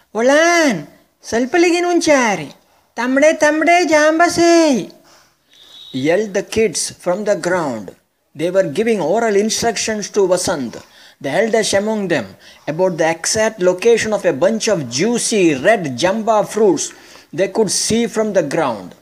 Olan, salpaligin unchari. Tamde jambase. Yelled the kids from the ground. They were giving oral instructions to Vasant, the eldest among them, about the exact location of a bunch of juicy red jamba fruits they could see from the ground.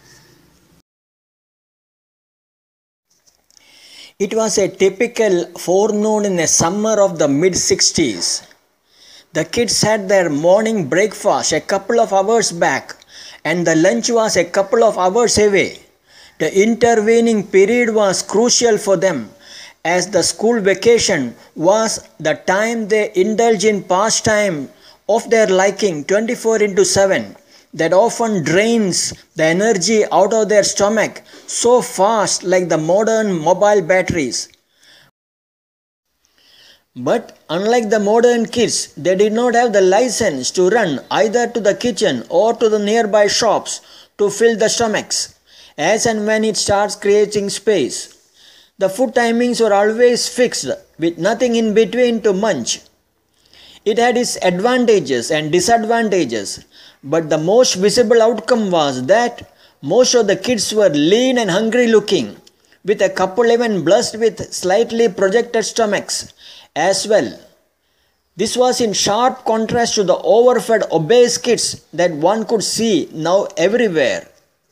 It was a typical forenoon in the summer of the mid-60s. The kids had their morning breakfast a couple of hours back, and the lunch was a couple of hours away. The intervening period was crucial for them, as the school vacation was the time they indulge in pastime of their liking 24/7 that often drains the energy out of their stomach so fast, like the modern mobile batteries. But unlike the modern kids, they did not have the license to run either to the kitchen or to the nearby shops to fill the stomachs, as and when it starts creating space. The food timings were always fixed, with nothing in between to munch. It had its advantages and disadvantages, but the most visible outcome was that most of the kids were lean and hungry looking, with a couple even blessed with slightly projected stomachs as well. This was in sharp contrast to the overfed obese kids that one could see now everywhere.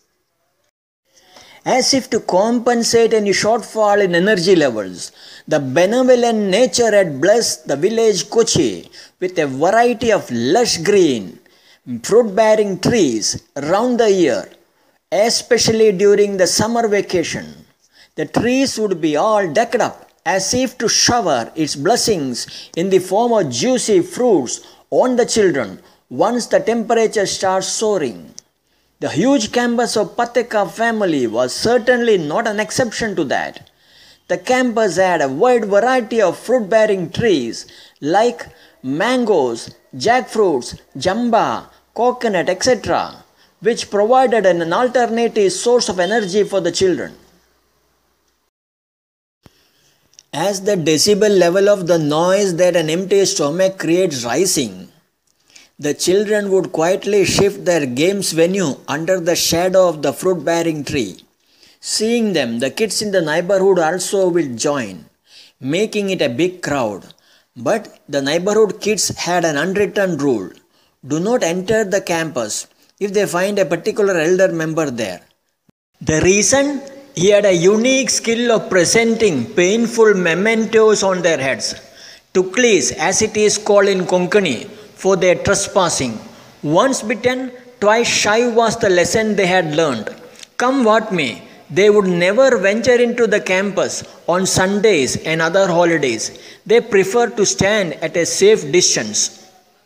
As if to compensate any shortfall in energy levels, the benevolent nature had blessed the village Kochi with a variety of lush green, fruit-bearing trees round the year, especially during the summer vacation. The trees would be all decked up as if to shower its blessings in the form of juicy fruits on the children once the temperature starts soaring. The huge campus of Pateka family was certainly not an exception to that. The campus had a wide variety of fruit-bearing trees like mangoes, jackfruits, jamba, coconut, etc., which provided an alternative source of energy for the children. As the decibel level of the noise that an empty stomach creates rising, the children would quietly shift their games venue under the shadow of the fruit-bearing tree. Seeing them, the kids in the neighborhood also will join, making it a big crowd. But the neighborhood kids had an unwritten rule: do not enter the campus if they find a particular elder member there. The reason? He had a unique skill of presenting painful mementos on their heads, tuklis as it is called in Konkani, for their trespassing. Once bitten, twice shy was the lesson they had learned. Come what may, they would never venture into the campus on Sundays and other holidays. They preferred to stand at a safe distance.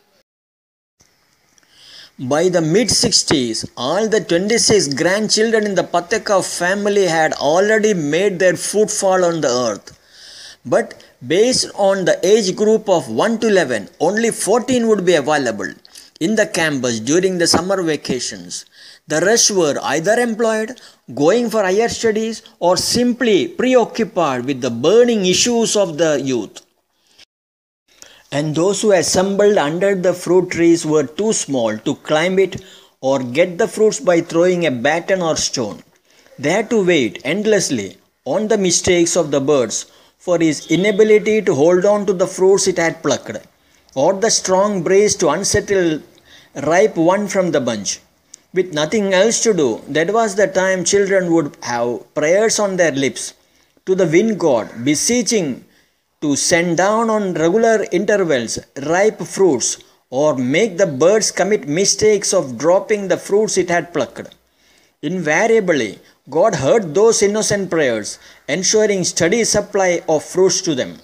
By the mid-60s, all the 26 grandchildren in the Pateka family had already made their footfall on the earth. But based on the age group of 1 to 11, only 14 would be available in the campus during the summer vacations. The rest were either employed, going for higher studies, or simply preoccupied with the burning issues of the youth. And those who assembled under the fruit trees were too small to climb it or get the fruits by throwing a baton or stone. They had to wait endlessly on the mistakes of the birds for his inability to hold on to the fruits it had plucked, or the strong breeze to unsettle ripe one from the bunch. With nothing else to do, that was the time children would have prayers on their lips to the wind god, beseeching to send down on regular intervals ripe fruits, or make the birds commit mistakes of dropping the fruits it had plucked. Invariably, God heard those innocent prayers, ensuring steady supply of fruits to them.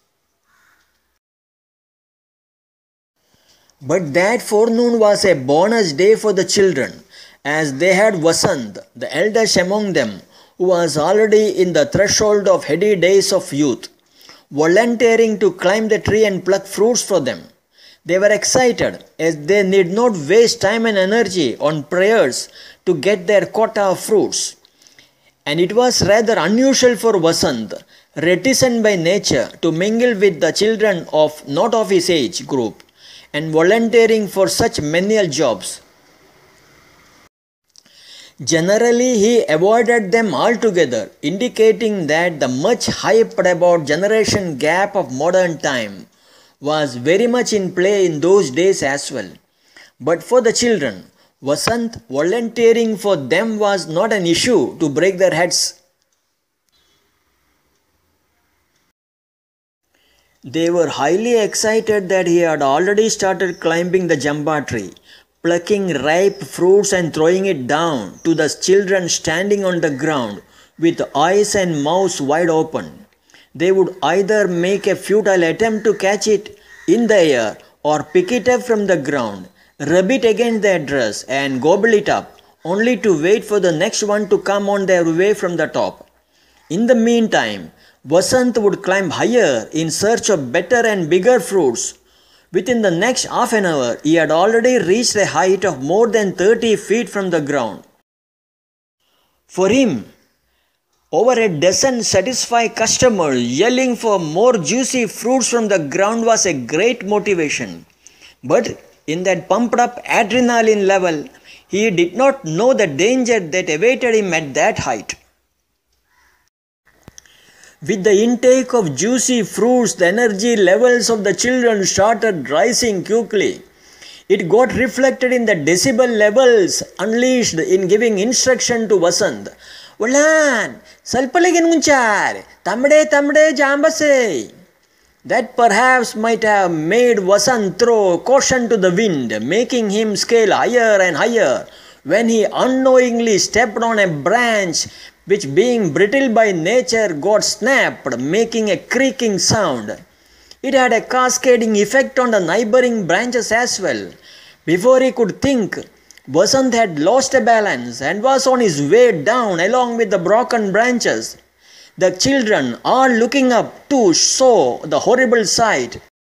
But that forenoon was a bonus day for the children, as they had Vasant, the eldest among them, who was already in the threshold of heady days of youth, volunteering to climb the tree and pluck fruits for them. They were excited, as they need not waste time and energy on prayers to get their quota of fruits. And it was rather unusual for Vasant, reticent by nature, to mingle with the children of not of his age group, and volunteering for such menial jobs. Generally, he avoided them altogether, indicating that the much hyped about generation gap of modern time was very much in play in those days as well. But for the children, Vasant volunteering for them was not an issue to break their heads. They were highly excited that he had already started climbing the jamba tree, plucking ripe fruits and throwing it down to the children standing on the ground with eyes and mouths wide open. They would either make a futile attempt to catch it in the air or pick it up from the ground, rub it against their dress and gobble it up, only to wait for the next one to come on their way from the top. In the meantime, Vasant would climb higher in search of better and bigger fruits. Within the next half an hour, he had already reached a height of more than 30 feet from the ground. For him, over a dozen satisfied customers yelling for more juicy fruits from the ground was a great motivation. But in that pumped up adrenaline level, he did not know the danger that awaited him at that height. With the intake of juicy fruits, the energy levels of the children started rising quickly. It got reflected in the decibel levels unleashed in giving instruction to Vasant. Ulan, salpaligan munchar, tamde jambase. That perhaps might have made Vasant throw caution to the wind, making him scale higher and higher, when he unknowingly stepped on a branch which, being brittle by nature, got snapped, making a creaking sound. It had a cascading effect on the neighboring branches as well. Before he could think, Vasant had lost a balance and was on his way down along with the broken branches. The children, all looking up too, saw the horrible sight.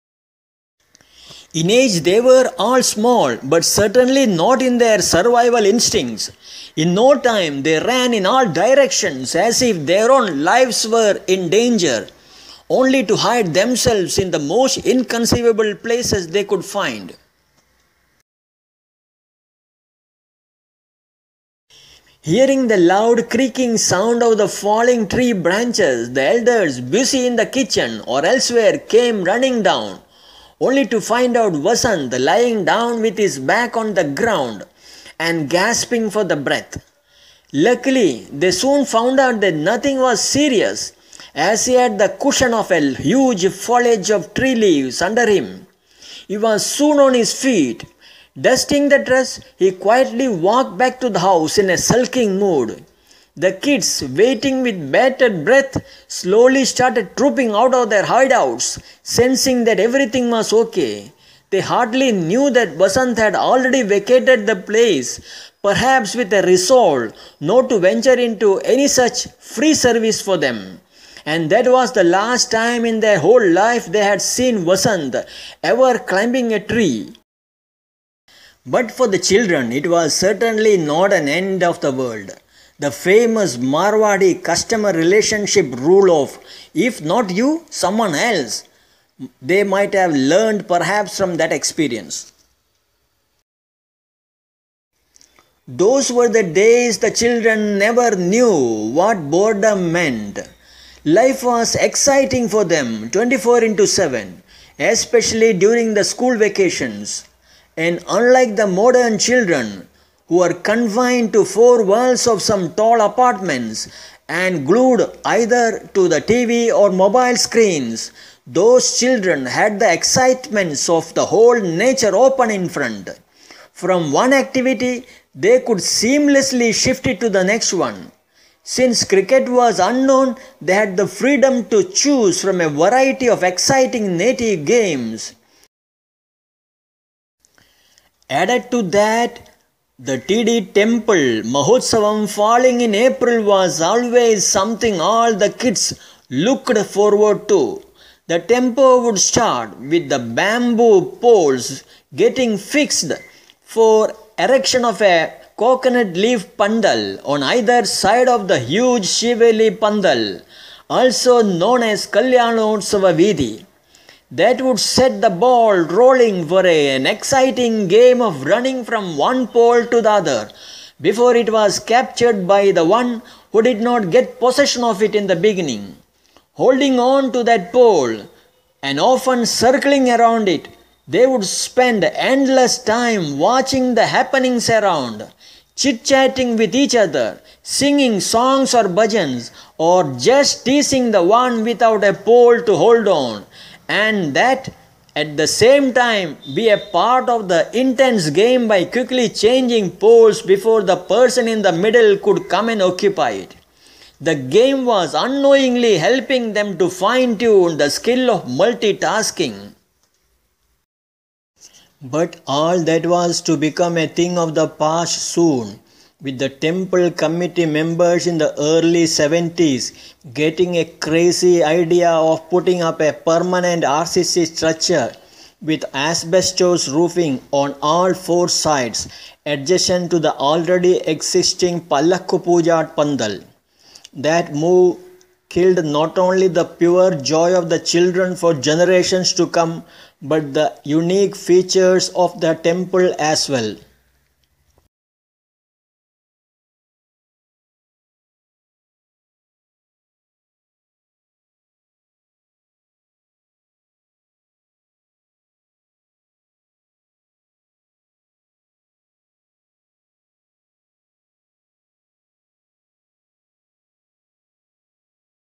In age they were all small, but certainly not in their survival instincts. In no time they ran in all directions as if their own lives were in danger, only to hide themselves in the most inconceivable places they could find. Hearing the loud creaking sound of the falling tree branches, the elders, busy in the kitchen or elsewhere, came running down, only to find out Vasant lying down with his back on the ground and gasping for the breath. Luckily, they soon found out that nothing was serious, as he had the cushion of a huge foliage of tree leaves under him. He was soon on his feet. Dusting the dress, he quietly walked back to the house in a sulking mood. The kids, waiting with bated breath, slowly started trooping out of their hideouts, sensing that everything was okay. They hardly knew that Vasant had already vacated the place, perhaps with a resolve not to venture into any such free service for them. And that was the last time in their whole life they had seen Vasant ever climbing a tree. But for the children, it was certainly not an end of the world. The famous Marwadi customer relationship rule of, if not you, someone else, they might have learned perhaps from that experience. Those were the days the children never knew what boredom meant. Life was exciting for them 24/7, especially during the school vacations. And unlike the modern children, who are confined to four walls of some tall apartments and glued either to the TV or mobile screens, those children had the excitements of the whole nature open in front. From one activity, they could seamlessly shift it to the next one. Since cricket was unknown, they had the freedom to choose from a variety of exciting native games. Added to that, the TD Temple Mahotsavam falling in April was always something all the kids looked forward to. The tempo would start with the bamboo poles getting fixed for erection of a coconut leaf pandal on either side of the huge Shiveli Pandal, also known as Kalyanotsava Vidhi. that would set the ball rolling for an exciting game of running from one pole to the other before it was captured by the one who did not get possession of it in the beginning. Holding on to that pole and often circling around it, they would spend endless time watching the happenings around, chit-chatting with each other, singing songs or bhajans, or just teasing the one without a pole to hold on, and that at the same time be a part of the intense game by quickly changing poles before the person in the middle could come and occupy it. The game was unknowingly helping them to fine-tune the skill of multitasking. But all that was to become a thing of the past soon, with the temple committee members in the early 70s getting a crazy idea of putting up a permanent RCC structure with asbestos roofing on all four sides adjacent to the already existing Pallakku Puja Pandal. That move killed not only the pure joy of the children for generations to come, but the unique features of the temple as well.